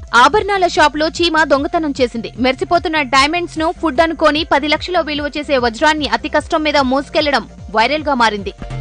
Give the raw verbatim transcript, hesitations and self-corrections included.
ఆభరణాల షాపులో చీమ దొంగతనం చేసింది. మెరిసిపోతున్న డైమండ్స్ ను ఫుడ్ అనుకోని పది లక్షల విలువ చేసే వజ్రాన్ని అతి కష్టం మీద మోసుకెళ్లడం వైరల్ గా మారింది.